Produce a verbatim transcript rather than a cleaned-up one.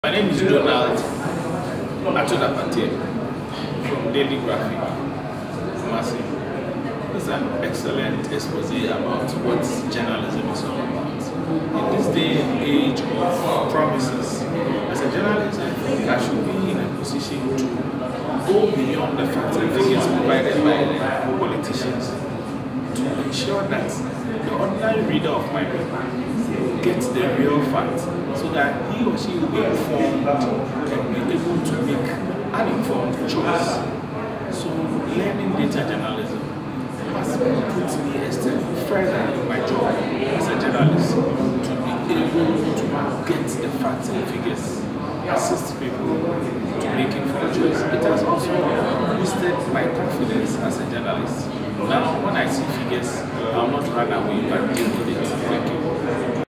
My name is Donald Atudapate from Daily Graphic, Massive. This is an excellent expose about what journalism is all about. In this day and age of promises, as a journalist, I think I should be in a position to go beyond the facts and figures provided by the politicians to ensure that the ordinary reader of my paper gets the real fact, so that he or she will be informed and be able to make an informed choice. So learning data journalism has put me a step further in my job as a journalist to be able to get the facts and figures, assist people to make informed choice. It has also boosted my confidence as a journalist. Now when I see figures, I'll not run away but deal with it. Thank you.